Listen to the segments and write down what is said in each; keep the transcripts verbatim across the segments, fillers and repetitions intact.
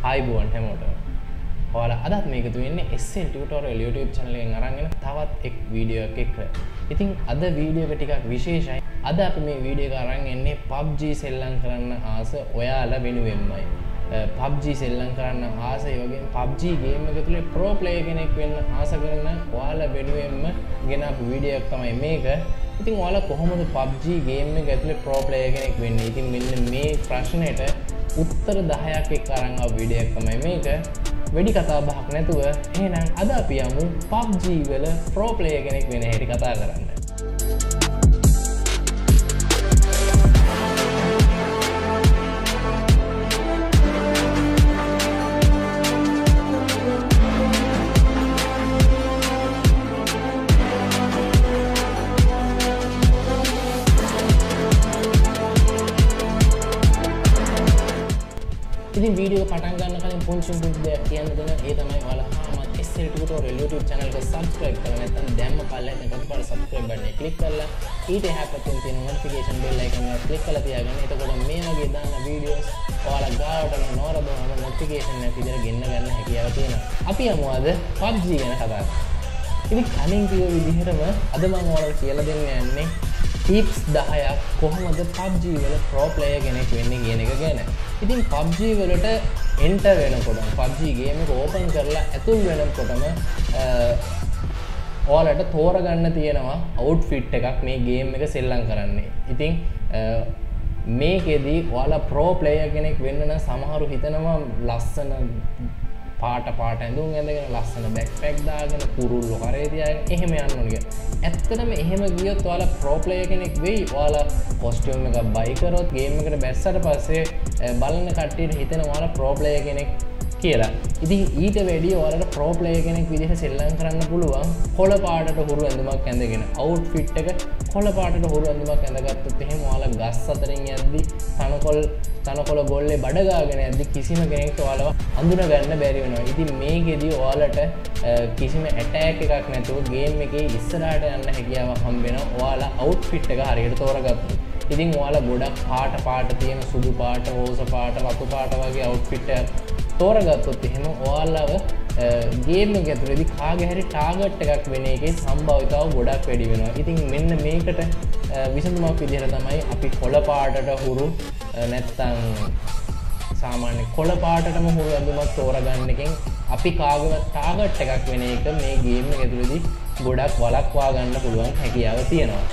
ආයිබෝන් හැමෝටම. ඔයාලා අදත් මේකතු වෙන්නේ S L Tutorial YouTube channel එකෙන් අරන් එන තවත් එක් වීඩියෝ එකක් එක්ක. ඉතින් අද වීඩියෝ එක ටිකක් විශේෂයි. අද අපි මේ වීඩියෝ එක අරන් එන්නේ P U B G සෙල්ලම් කරන්න ආස ඔයාලා වෙනුවෙන්මයි. P U B G සෙල්ලම් කරන්න ආස ඒ වගේම P U B G game එක තුලේ pro player කෙනෙක් වෙන්න ආස කරන ඔයාලා වෙනුවෙන්ම ගෙනාපු වීඩියෝ එකක් තමයි මේක. ඉතින් ඔයාලා කොහොමද P U B G game එක ඇතුලේ pro player කෙනෙක් වෙන්නේ? ඉතින් මෙන්න මේ ප්‍රශ්නෙට උත්තර දහයක් එක්ක අරන් ආව වීඩියෝ එක තමයි මේක. වැඩි කතා බහක් නැතුව එහෙනම් අද අපි යමු P U B G වල pro player කෙනෙක් වෙන හැටි කතා කරන්න. ඉතින් වීඩියෝ පටන් ගන්න කලින් පුංචි පුංචි දෙයක් කියන්න දෙන ඒ තමයි ඔයාලා තාමත් S L Tutorial YouTube channel එක subscribe කරලා නැත්නම් දැම්ම පල්ලෙන් එකක් පාර subscribe button එක click කරලා ඊට එහා පැත්තෙන් තියෙන notification bell icon එක click කරලා තියාගන්න. එතකොට මේ වගේ දාන videos ඔයාලා ගාවට නොරදවම notification එක විදිහට ගෙන්න ගන්න හැකියාව තියෙනවා. අපි යමු අද P U B G ගැන කතා කරන්න. ඉතින් කලින් කිව්ව විදිහටම අද මම ඔයාලට කියලා දෙන්න යන්නේ tips දහයක් කොහොමද P U B G වල pro player කෙනෙක් වෙන්නේ කියන එක ගැන. ඉතින් P U B G වලට enter වෙනකොටම P U B G game එක open කරලා ඇතුල් වෙනකොටම ඔයාලට තෝරගන්න තියෙනවා outfit එකක් මේ game එක සෙල්ලම් කරන්නේ. ඉතින් මේකෙදි ඔයාලා pro player කෙනෙක් වෙන්න නම් සමහරු හිතනවා ලස්සන පාට පාට ඇඳුම් ඇඳගෙන ලස්සන බෑක්පැක් දාගෙන කුරුල්ලෝ කරේ තියාගෙන එහෙම යන්න ඕන කියලා. ඇත්තටම එහෙම ගියොත් ඔයාලා pro player කෙනෙක් වෙයි. ඔයාලා costume එකක් buy කරොත් game එකට බැස්සට පස්සේ බලන කට්ටියට හිතෙනවා ඔයාලා pro player කෙනෙක් කියලා. ඉතින් ඊට වැඩිය ඔයාලට pro player කෙනෙක් විදිහට සෙල්ලම් කරන්න පුළුවන් කොළ පාටට හුරු ඇඳුමක් ඇඳගෙන outfit එක කොළ පාටට හුරු ඇඳුමක් ඇඳගත්තොත් එහෙම ඔයාලා ගස් අතරින් යද්දි තනකොළ තනකොළ ගොල්ලේ බඩ ගාගෙන යද්දි කිසිම කෙනෙක්ට ඔයාලව අඳුන ගන්න බැරි වෙනවා. ඉතින් මේකෙදි ඔයාලට කිසිම ඇටැක් එකක් නැතුව game එකේ ඉස්සරහට යන්න හැකියාවක් හම්බ වෙනවා ඔයාලා outfit එක හරියට තෝරගත්තොත්. ඉතින් ඔයාලා ගොඩක් පාට පාට තියෙන සුදු පාට, රෝස පාට, රතු පාට වගේ outfit එකක් තෝරගත්තොත් එහෙම ඔයාලව ගේම් එක ඇතුළේදී කාගේ හරි ටාගට් එකක් වෙන එකේ සම්භාවිතාව ගොඩක් වැඩි වෙනවා. ඉතින් මෙන්න මේකට විසඳුමක් විදිහට තමයි අපි කොළ පාටට හුරු නැත්තම් සාමාන්‍ය කොළ පාටටම හුරු ඇඳුමක් තෝරගන්න එකෙන් අපි කාගේවත් ටාගට් එකක් වෙන එක මේ ගේම් එක ඇතුළේදී ගොඩක් වළක්වා ගන්න පුළුවන් හැකියාව තියෙනවා.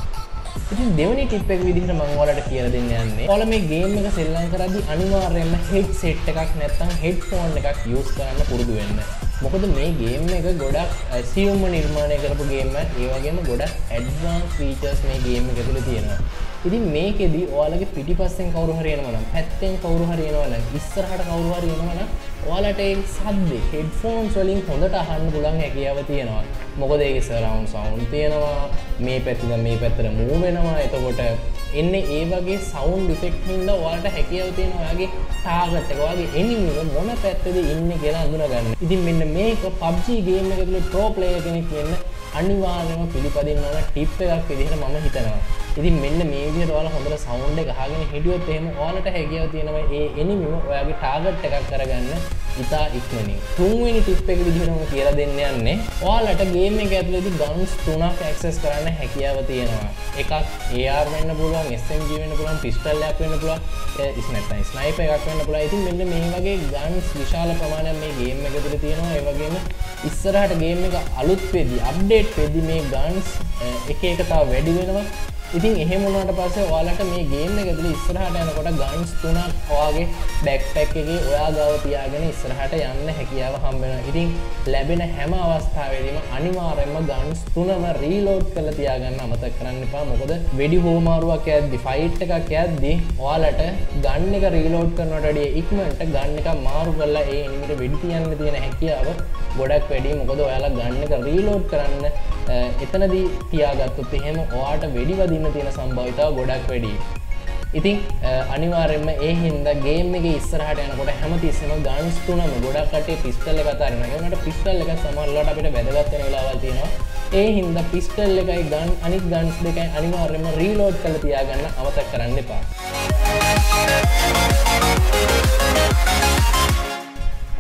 ඉතින් දෙවෙනි ටිප් එක විදිහට මම ඔයාලට කියලා දෙන්න යන්නේ ඔයාලා මේ ගේම් එක සෙල්ලම් කරද්දී අනිවාර්යයෙන්ම headset එකක් නැත්නම් headphone එකක් use කරන්න පුරුදු වෙන්න. මොකද මේ ගේම් එක ගොඩක් assume නිර්මාණය කරපු ගේම් එකක්. ඒ වගේම ගොඩක් advanced features මේ ගේම් එක ඇතුලේ තියෙනවා. ඉතින් මේකෙදි ඔයාලගේ පිටිපස්සෙන් කවුරු හරි එනවා නම් පැත්තෙන් කවුරු හරි එනවා නම් ඉස්සරහට කවුරු හරි එනවා නම් ඔයාලට ඒ සද්දේ headphones වලින් හොඳට අහන්න පුළුවන් හැකියාව තියෙනවා. මොකද ඒකේ surround sound තියෙනවා. මේ පැත්තෙන් මේ පැත්තට move වෙනවා. එතකොට එන්නේ ඒ වගේ sound effect හින්දා ඔයාලට හැකියාව තියෙනවා ඔයාගේ target එක ඔයාගේ enemy එක මොන පැත්තේද ඉන්නේ කියලා අඳුනගන්න. ඉතින් මෙන්න මේක P U B G game එක ඇතුලේ pro player කෙනෙක් වෙන්න අනිවාර්යයෙන්ම පිළිපදින්න ඕන ටිප් එකක් විදිහට මම හිතනවා. ඉතින් මෙන්න මේ විදිහට ඔයාලා හොඳට sound එක අහගෙන හිටියොත් එහෙම ඔයාලට හැකියාව තියෙනවා ඒ enemy ඔයාගේ target එකක් කරගන්න ඉතා ඉක්මනින්. තුන්වෙනි ටිප් එක විදිහට මම කියලා දෙන්න යන්නේ ඔයාලට game එක ඇතුළේදී guns තුනක් access කරන්න හැකියාව තියෙනවා. එකක් A R වෙන්න පුළුවන්, S M G වෙන්න පුළුවන්, pistol එකක් වෙන්න පුළුවන්, ඉස් නැත්නම් sniper එකක් වෙන්න පුළුවන්. ඉතින් මෙන්න මේ වගේ guns විශාල ප්‍රමාණයක් මේ game එක ඇතුළේ තියෙනවා. ඒ වගේම ඉස්සරහට game එක අලුත් වෙද්දී, update වෙද්දී මේ guns එක එක තව වැඩි වෙනවා. ඉතින් එහෙම වුණාට පස්සේ ඔයාලට මේ ගේම් එක ඇතුලේ ඉස්සරහට යනකොට ගන්ස් තුනක් ඔයාගේ බෑක්පැක් එකේ ඔයා ගාව තියාගෙන ඉස්සරහට යන්න හැකියාව හම්බ වෙනවා. ඉතින් ලැබෙන හැම අවස්ථාවෙදීම අනිවාර්යයෙන්ම ගන්ස් තුනම රීලෝඩ් කරලා තියාගන්න අමතක කරන්න එපා. මොකද වෙඩි හෝමාරුවක් යද්දි ෆයිට් එකක් යද්දි ඔයාලට ගන් එක රීලෝඩ් කරනවට වඩා ඉක්මනට ගන් එක මාරු කරලා ඒ එනිමිට වෙඩි තියන්න තියෙන හැකියාව ගොඩක් වැඩි. මොකද ඔයාලා ගන් එක රීලෝඩ් කරන්න එතනදී තියාගත්තොත් එහෙම ඔයාට වෙඩි වදින්න තියෙන සම්භාවිතාව ගොඩක් වැඩි. ඉතින් අනිවාර්යයෙන්ම ඒ හින්දා ගේම් එකේ ඉස්සරහට යනකොට හැමතිස්සෙම ගන්ස් තුනම ගොඩක් කටේ පිස්ටල් එක අතාරිනවා. ඒ වුණාට පිස්ටල් එක සමහරවිට අපිට වැදගත් වෙන වෙලාවල් තියෙනවා. ඒ හින්දා පිස්ටල් එකයි ගන් අනිත් ගන්ස් දෙකයි අනිවාර්යයෙන්ම රීලෝඩ් කරලා තියාගන්න අමතක කරන්න එපා.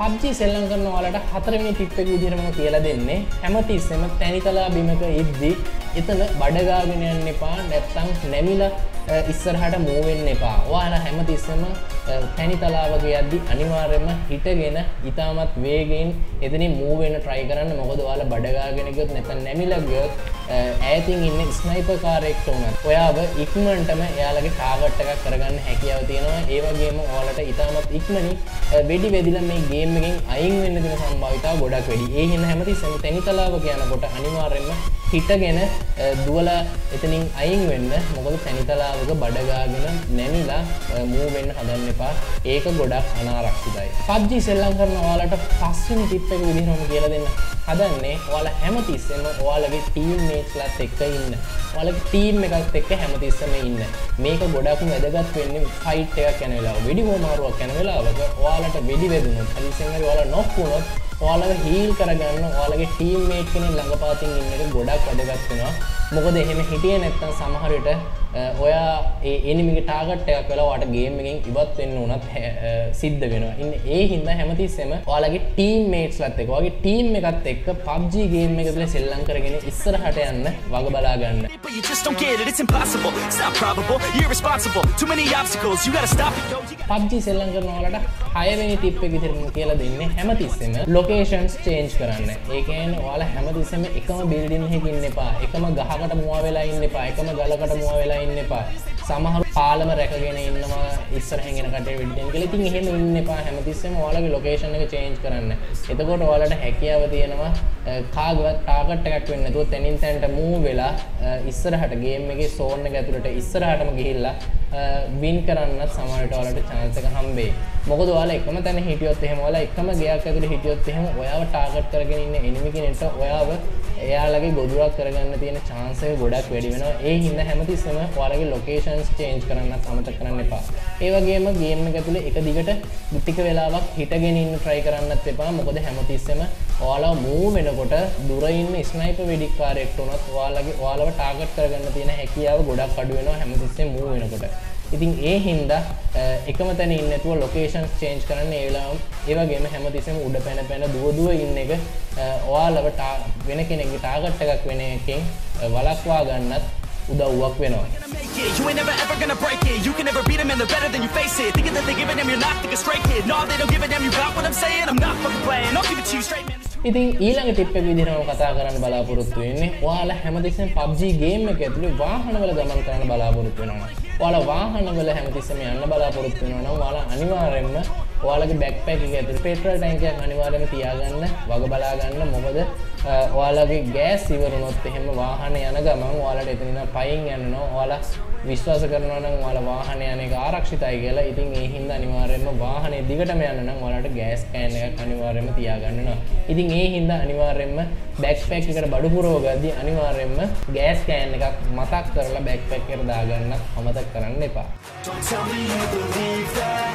P U B G සෙල්ලම් කරන ඔයාලට හතරවෙනි ටිප් එක විදිහට මම කියලා දෙන්නේ. හැමතිස්සෙම තැනිතලා බිමක ඉද්දි එතන බඩ ගාගෙන යන්න එපා. නැත්තම් නැමිලා ඉස්සරහට මූව් වෙන්න එපා. ඔයාලා හැමතිස්සෙම තැනිතලාවක යද්දි අනිවාර්යයෙන්ම හිටගෙන ඊටමත් වේගයෙන් එතනින් මූව් වෙන්න try කරන්න. මොකද ඔයාලා බඩ ගාගෙන ගියොත් නැත්නම් නැමිලා ගියොත් ඈතින් ඉන්න ස්නයිපර් කාරයෙක්ට උනත් ඔයාව ඉක්මනටම එයාලගේ ටාගට් එකක් කරගන්න හැකියාව තියෙනවා. ඒ වගේම ඔයාලට ඊටමත් ඉක්මනින් වෙඩි වෙදිලා මේ ගේම් එකෙන් අයින් වෙන්න දෙන සම්භාවිතාව ගොඩක් වැඩි. ඒ හින්දා හැමතිස්සෙම තැනිතලාවක යනකොට අනිවාර්යයෙන්ම හිටගෙන දුවලා එතනින් අයින් වෙන්න. මොකද තැනිතලාවක බඩ ගාගෙන නැමිලා මූව් වෙන්න හදන්න එපා. ඒක ගොඩක් අනාරක්ෂිතයි. P U B G සෙල්ලම් කරන ඔයාලට පස්වෙනි ටිප් එක විදිහට මම කියලා දෙන්න හදන්නේ ඔයාලා හැමතිස්සෙම ඔයාලගේ ටීම් මේට්ස්ලාත් එක්ක ඉන්න. ඔයාලගේ ටීම් එකත් එක්ක හැමතිස්සෙම ඉන්න. මේක ගොඩක් වැදගත් වෙන්නේ ෆයිට් එකක් යන වෙලාව. වෙඩි වමාරුවක් යන වෙලාවක ඔයාලට වෙඩි වැදුනොත් හදිසියෙන් හරි ඔයාලා නොක් වුණොත් ඔයාලව හීල් කරගන්න ඔයාලගේ ටීම් මේට් කෙනෙක් ළඟපාතින් ඉන්න එක ගොඩක් වැදගත් වෙනවා. මොකද එහෙම හිටියේ නැත්නම් සමහර විට ඔයා ඒ එනිමිගේ ටාගට් එකක් වෙලා ඔයාට ගේම් එකෙන් ඉවත් වෙන්න උනත් සිද්ධ වෙනවා. ඉන්නේ ඒ හින්දා හැමතිස්සෙම ඔයාලගේ ටීම් මේට්ස්ලාත් එක්ක ඔයාගේ ටීම් එකත් එක්ක P U B G game එක තුළ සෙල්ලම් කරගෙන ඉස්සරහට යන්න වග බලා ගන්න. You just don't get it, it's impossible. It's not probable, you're irresponsible. Too many obstacles, you gotta stop it. P U B G සෙල්ලම් කරන ඔයාලට හයවෙනි ටිප් එක විදිහට මම කියලා දෙන්නේ හැමතිස්සෙම locations change කරන්න. ඒ කියන්නේ ඔයාලා හැමතිස්සෙම එකම building එකක ඉන්න එපා. එකම ගහකට මුවා වෙලා ඉන්න එපා. එකම ගලකට මුවා වෙලා ඉන්න එපා. සමහර පාලම රැකගෙන ඉන්නවා ඉස්සරහින් එන කටේ වෙඩි දෙන්න කියලා. ඉතින් එහෙම ඉන්න එපා. හැමතිස්සෙම ඔයාලගේ location එක change කරන්න. එතකොට ඔයාලට හැකියාව තියෙනවා කාගවත් ටාගට් එකක් වෙන්න නැතුව තනින් තැනට move වෙලා ඉස්සරහට ගේම් එකේ zone එක ඇතුළට ඉස්සරහටම ගිහිල්ලා win කරන්නත් සමහරට ඔයාලට chance එක හම්බෙයි. මොකද ඔයාලා එකම තැන හිටියොත් එහෙම ඔයාලා එකම ගයක් ඇතුළේ හිටියොත් එහෙම ඔයාව ටාගට් කරගෙන ඉන්න enemy කෙනෙක්ට ඔයාව එයාලගේ ගොදුරක් කරගන්න තියෙන chance එක ගොඩක් වැඩි වෙනවා. ඒ හින්දා හැමතිස්සෙම ඔයාලගේ locations change කරන්නත් අමතක කරන්න එපා. ඒ වගේම ගේම් එක ඇතුළේ එක දිගට ටික වෙලාවක් හිටගෙන ඉන්න try කරන්නත් එපා. මොකද හැමතිස්සෙම ඔයාලා move වෙනකොට දුර ඉන්න ස්නයිපර් වෙඩික්කාරයෙක්ට උනත් ඔයාලගේ ඔයාලව ටාගට් කරගන්න තියෙන හැකියාව ගොඩක් අඩු වෙනවා හැමතිස්සෙම move වෙනකොට. ඉතින් ඒ හින්දා එකම තැන ඉන්නේ නැතුව locations change කරන්න ඒ වෙලාවම ඒ වගේම හැමතිස්සෙම උඩ පැන පැන දුව දුව ඉන්න එක ඔයාලව වෙන කෙනෙක්ගේ ටාගට් එකක් වෙන එකෙන් වළක්වා ගන්නත් උදව්වක් වෙනවා. You ain't never ever gonna break it. You can never beat them and they're better than you face it. Thinking that they're giving them, you're not thinking straight, kid. No, they don't give a damn. You got what I'm saying? I'm not fucking playing. I'll give it to you straight, man. ඉතින් ඊළඟ tip එක විදිහට මම කතා කරන්න බලාපොරොත්තු වෙන්නේ ඔයාලා හැමතිස්සෙම P U B G game එක ඇතුලේ වාහනවල ගමන් කරන්න බලාපොරොත්තු වෙනවා. ඔයාලා වාහනවල හැමතිස්සෙම යන්න බලාපොරොත්තු වෙනවා නම් ඔයාලා අනිවාර්යයෙන්ම ඔයාලගේ බෑක්පැක් එක ඇතුලේ පෙට්‍රල් ටැංක් එකක් අනිවාර්යයෙන්ම තියාගන්න වග බලා ගන්න. මොකද ඔයාලගේ ගෑස් ඉවර වුණොත් එහෙම වාහනේ යන ගමන් ඔයාලට එතන ඉඳන් පයින් යනවා. ඔයාලා විශ්වාස කරනවා නම් ඔයාලා වාහනේ යන එක ආරක්ෂිතයි කියලා. ඉතින් ඒ හින්දා අනිවාර්යයෙන්ම වාහනේ දිගටම යන්න නම් ඔයාලට ගෑස් කෑන් එකක් අනිවාර්යයෙන්ම තියාගන්න වෙනවා. ඉතින් ඒ හින්දා අනිවාර්යයෙන්ම බෑක්පැක් එකට බඩු පුරව ගද්දී අනිවාර්යයෙන්ම ගෑස් කෑන් එකක් මතක් කරලා බෑක්පැක් එකට දාගන්න අමතක කරන්න එපා. Don't tell me you believe that.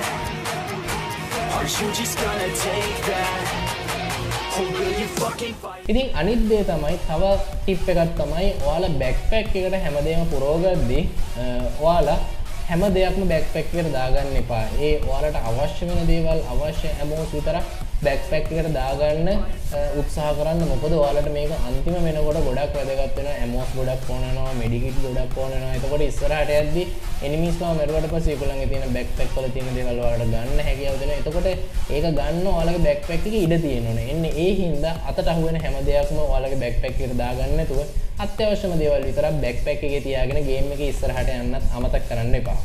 Are you just gonna take that? Or will you fucking fight? ඉතින් අනිත් දේ තමයි තව ටිප් එකක් තමයි ඔයාලා බෑක්පැක් එකට හැමදේම පුරව ගද්දී ඔයාලා හැම දෙයක්ම බෑක්පැක් එකට දාගන්න එපා. ඒ ඔයාලට අවශ්‍ය වෙන දේවල් අවශ්‍ය හැමෝස් විතරක් බෑක්පැක් එකට දාගන්න උත්සාහ කරන්න. මොකද ඔයාලට මේක අන්තිම වෙනකොට ගොඩක් වැදගත් වෙනවා. ඇමෝස් ගොඩක් ඕන වෙනවා, මෙඩිකිට් ගොඩක් ඕන වෙනවා. එතකොට ඉස්සරහට යද්දී එනිමීස් ගාව මරුවට පස්සේ ඒගොල්ලන්ගේ තියෙන බෑක්පැක් වල තියෙන දේවල් ඔයාලට ගන්න හැකියාව දෙනවා. එතකොට ඒක ගන්න ඔයාලගේ බෑක්පැක් එකේ ඉඩ තියෙන්න ඕනේ. එන්නේ ඒ හින්දා අතට අහු වෙන හැම දෙයක්ම ඔයාලගේ බෑක්පැක් එකට දාගන්න නැතුව අත්‍යවශ්‍යම දේවල් විතරක් බෑක්පැක් එකේ තියාගෙන ගේම් එකේ ඉස්සරහට යන්නත් අමතක කරන්න එපා.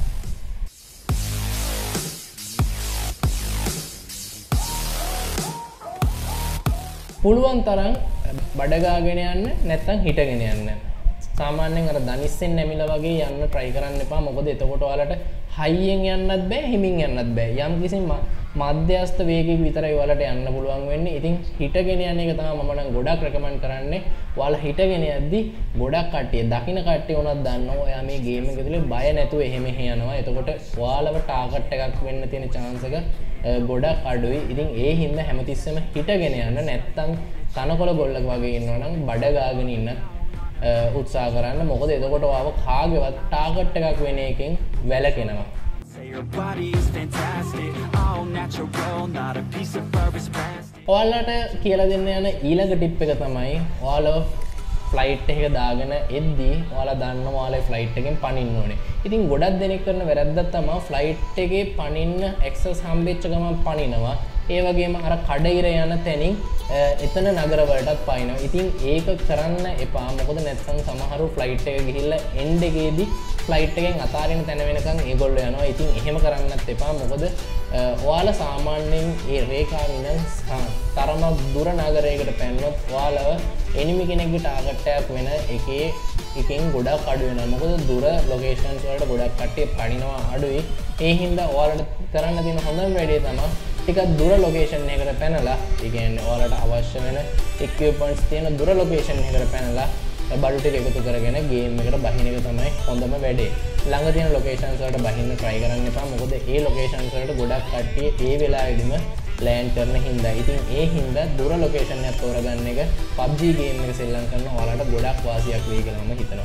පුළුවන් තරම් බඩගාගෙන යන්න නැත්නම් හිටගෙන යන්න. සාමාන්‍යයෙන් අර දනිස්සෙන් නැමිලා වගේ යන්න try කරන්න එපා. මොකද එතකොට ඔයාලට හයියෙන් යන්නත් බෑ, හිමින් යන්නත් බෑ. යම් කිසි මධ්‍යස්ථ වේගයක විතරයි ඔයාලට යන්න පුළුවන් වෙන්නේ. ඉතින් හිටගෙන යන එක තමයි මම නම් ගොඩක් රෙකමන්ඩ් කරන්නේ. ඔයාලා හිටගෙන යද්දී ගොඩක් කට්ටිය දකින්න කට්ටිය උනත් දන්නවා ඔයා මේ ගේම් එක ඇතුලේ බය නැතුව එහෙම එහෙ යනවා. එතකොට ඔයාලව ටාගට් එකක් වෙන්න තියෙන chance එක ගොඩක් අඩුයි. ඉතින් ඒ හින්දා හැමතිස්සෙම හිටගෙන යන්න නැත්තම් තනකොළ ගොල්ලක වගේ ඉන්නවා නම් බඩ ගාගෙන ඉන්න උත්සාහ කරන්න. මොකද එතකොට ඔයාව කාගේවත් ටාගට් එකක් වෙන එකෙන් වැළකෙනවා. Say your body is fantastic, all natural, not a piece of fur is ඔයාලට කියලා දෙන්න යන ඊළඟ ටිප් එක තමයි ඔයාලා ෆ්ලයිට් එක දාගෙන එද්දී ඔයාලා දන්නවා ඔයාලා ෆ්ලයිට් එකෙන් පනින්න ඕනේ. ඉතින් ගොඩක් දෙනෙක් කරන වැරද්දක් තමයි ෆ්ලයිට් එකේ පනින්න ඇක්සස් හම්බෙච්ච ගමන් පනිනවා. ඒ වගේම අර කඩිර යන තැනින් එතන නගර වලටත් පනිනවා. ඉතින් ඒක කරන්න එපා. මොකද නැත්නම් සමහරු ෆ්ලයිට් එක ගිහිල්ලා එන්ඩ් එකේදී ෆ්ලයිට් එකෙන් අතාරින තැන වෙනකන් ඒගොල්ලෝ යනවා. ඉතින් එහෙම කරන්නත් එපා. මොකද ඔයාලා සාමාන්‍යයෙන් ඒ රේඛාවෙන් තරමක් දුර නගරයකට පැනනොත් ඔයාලව එනිමි කෙනෙක්ගේ ටාගට් එකක් වෙන එකේ එකෙන් ගොඩක් අඩු වෙනවා. මොකද දුර ලොකේෂන්ස් වලට ගොඩක් කට්ටිය පනිනවා අඩුයි. ඒ හින්දා ඔයාලට කරන්න තියෙන හොඳම වැඩේ තමයි ටිකක් දුර ලොකේෂන් එකකට පැනලා, ඒ කියන්නේ ඔයාලට අවශ්‍ය වෙන equipments තියෙන දුර ලොකේෂන් එකකට පැනලා බඩු ටික එකතු කරගෙන ගේම් එකට බහින එක තමයි හොඳම වැඩේ. ළඟ තියෙන ලොකේෂන්ස් වලට බහින්න try කරන්න එපා. මොකද ඒ ලොකේෂන්ස් වලට ගොඩක් කට්ටිය ඒ වෙලාවෙදිම ලෑන්ඩ් කරන හින්දා. ඉතින් ඒ හින්දා දුර ලොකේෂන් එකක් තෝරගන්න එක P U B G game එක සෙල්ලම් කරන ඔයාලට ගොඩක් වාසියක් වෙයි කියලා මම හිතනවා.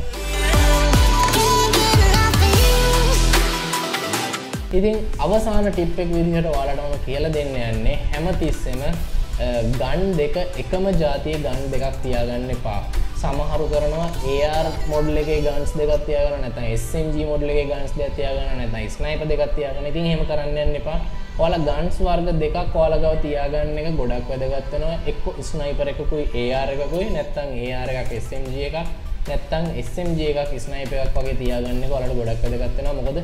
ඉතින් අවසාන ටිප් එක විදිහට ඔයාලට මම කියලා දෙන්න යන්නේ හැමතිස්සෙම ගන් දෙක එකම ජාතියේ ගන් දෙකක් තියාගන්න එපා. සමහරු කරනවා A R මොඩල් එකේ ගන්ස් දෙකක් තියාගන්න, නැත්නම් S M G මොඩල් එකේ ගන්ස් දෙකක් තියාගන්න, නැත්නම් ස්නයිපර් දෙකක් තියාගන්න. ඉතින් එහෙම කරන්න යන්න එපා. ඔයාලා ගන්ස් වර්ග දෙකක් ඔයාලා ගාව තියාගන්න එක ගොඩක් වැදගත් වෙනවා. එක්ක ස්නයිපර් එකකුයි A R එකකුයි, නැත්නම් A R එකක් S M G එකක්, නැත්නම් S M G එකක් ස්නයිපර් එකක් වගේ තියාගන්න එක ඔයාලට ගොඩක් වැදගත් වෙනවා. මොකද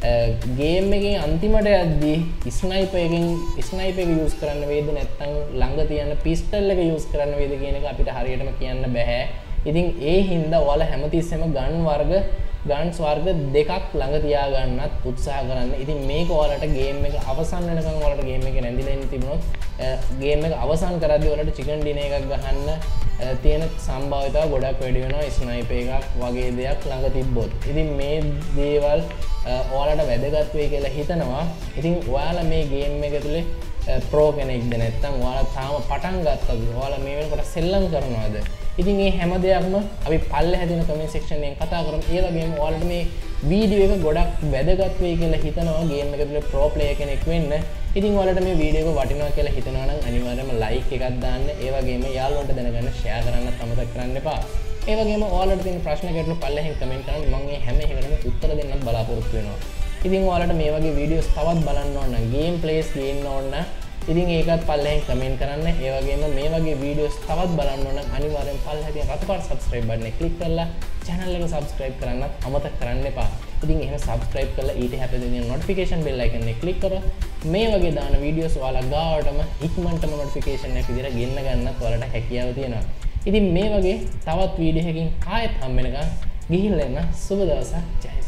ගේම් එකේ අන්තිමට යද්දී ස්නයිපර් එකෙන් ස්නයිපර් එක යූස් කරන්න වේද නැත්නම් ළඟ තියෙන පිස්ටල් එක යූස් කරන්න වේද කියන එක අපිට හරියටම කියන්න බෑ. ඉතින් ඒ හින්දා ඔයාලා හැමතිස්සෙම ගන් වර්ග ගන්ස් වර්ග දෙකක් ළඟ තියාගන්නත් උත්සාහ කරන්න. ඉතින් මේක ඔයාලට ගේම් එක අවසන් වෙනකන් ඔයාලට ගේම් එක නැඳිලා ඉන්න තිබුණොත් ගේම් එක අවසන් කරද්දී ඔයාලට චිකන් ඩිනර් එකක් ගහන්න තියෙන සම්භාවිතාව ගොඩක් වැඩි වෙනවා ස්නයිපර් එකක් වගේ දෙයක් ළඟ තිබ්බොත්. ඉතින් මේ දේවල් ඔයාලට වැදගත් වෙයි කියලා හිතනවා. ඉතින් ඔයාලා මේ ගේම් එක තුලේ ප්‍රෝ කෙනෙක්ද නැත්නම් ඔයාලා තාම පටන් ගත්තද? ඔයාලා මේ වෙනකොට සෙල්ලම් කරනවද? ඉතින් මේ හැම දෙයක්ම අපි පල්ලෙහා දෙන කමෙන්ට් සෙක්ෂන් එකෙන් කතා කරමු. ඒ වගේම ඔයාලට මේ වීඩියෝ එක ගොඩක් වැදගත් වෙයි කියලා හිතනවා ගේම් එක තුල ප්‍රෝ ප්ලේයර් කෙනෙක් වෙන්න. ඉතින් ඔයාලට මේ වීඩියෝ එක වටිනවා කියලා හිතනවා නම් අනිවාර්යයෙන්ම ලයික් එකක් දාන්න. ඒ වගේම යාළුවන්ට දැනගන්න ෂෙයා කරන්නත් අමතක කරන්න එපා. ඒ වගේම ඔයාලට තියෙන ප්‍රශ්න ගැටලු පල්ලෙහෙන් කමෙන්ට් කරන්න. මම මේ හැම එකකටම උත්තර දෙන්නත් බලාපොරොත්තු වෙනවා. ඉතින් ඔයාලට මේ වගේ වීඩියෝස් තවත් බලන්න ඕන නම් ගේම් ප්ලේස් ගේන්න ඕන නම් ඉතින් ඒකත් පල්ලෙහෙන් කමෙන්ට් කරන්න. ඒ වගේම මේ වගේ වීඩියෝස් තවත් බලන්න ඕන නම් අනිවාර්යෙන් පල්ලෙහා තියෙන රතු පාට subscribe button එක click කරලා channel එක subscribe කරන්නත් අමතක කරන්න එපා. ඉතින් එහෙම subscribe කරලා ඊට හැපෙන තියෙන notification bell icon එක click කරලා මේ වගේ දාන වීඩියෝස් ඔයාලා ගාවටම ඉක්මනටම notification එක විදිහට ගෙන්න ගන්නත් ඔයාලට හැකියාව තියෙනවා. ඉතින් මේ වගේ තවත් වීඩියෝ එකකින් ආයෙත් හම්බ වෙනකන් ගිහිල්ලා එන්න සුබ දවසක්. ජය